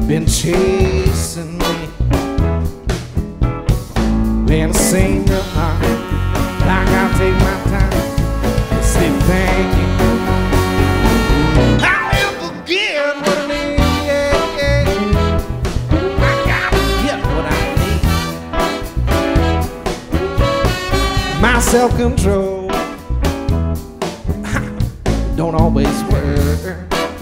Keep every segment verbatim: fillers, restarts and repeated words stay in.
been chasing me. Been singing to her, but I gotta take my time to say thank you. I'll never forget what I need. Yeah, yeah. I gotta get what I need. My self-control don't always work.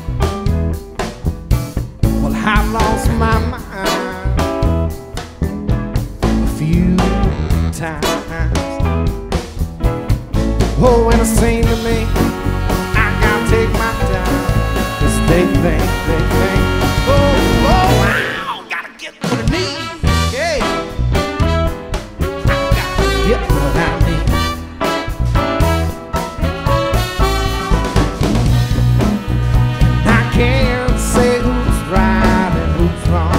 Well, I've lost my mind a few times. Oh, when it seems to me I gotta take my time, 'cause they think, they think, oh, oh, I gotta get what I need. Yeah, I gotta get what I need. I can't say who's right and who's wrong.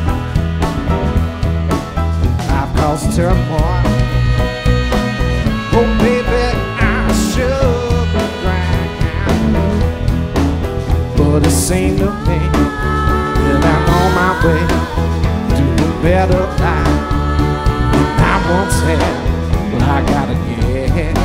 I've caused turmoil. Oh, baby, I should be crying, but it seemed to me that I'm on my way to a better life than I once had. But I gotta get,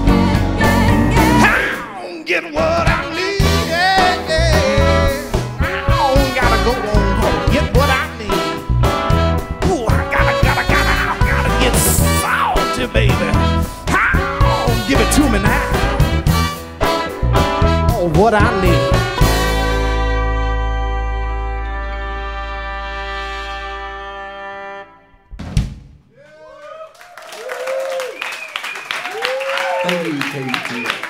I don't get what I need. Yeah, yeah. I don't gotta go on home, get what I need. Ooh, I gotta, gotta, gotta, I gotta get salty, baby. Give it to me now. Oh, what I need. Thank you, K U T X.